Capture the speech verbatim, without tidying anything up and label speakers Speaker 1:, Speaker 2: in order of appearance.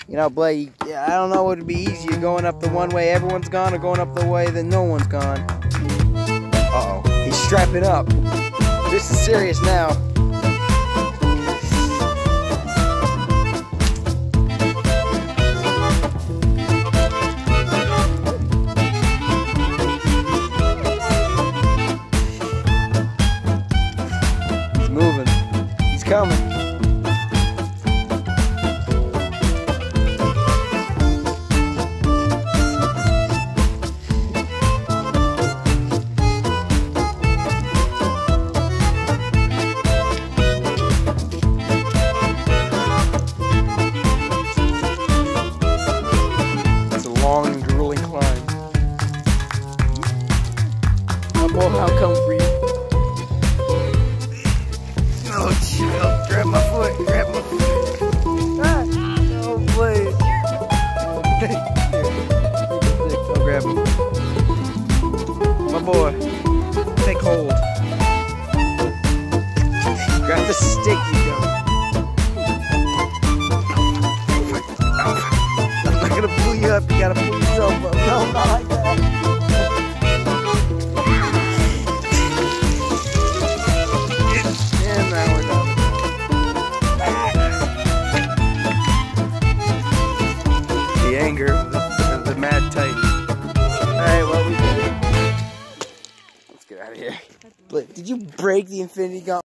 Speaker 1: You know, Blake, yeah, I don't know what would be easier, going up the one way everyone's gone or going up the way that no one's gone. Uh-oh, he's strapping up. This is serious now. He's moving. He's coming. Long and grueling climb. I'll go how come for you. Oh, chill. Grab my foot. Grab my foot. Ah, no, please. Here. I'll grab him. My boy. Take hold. Grab the stick, you go. I'm not gonna pull you up, you gotta pull yourself up. No, not like that. And now we're done. The anger, the, the, the mad tight. Alright, well, we did it. Let's get out of here. But did you break the Infinity Gauntlet?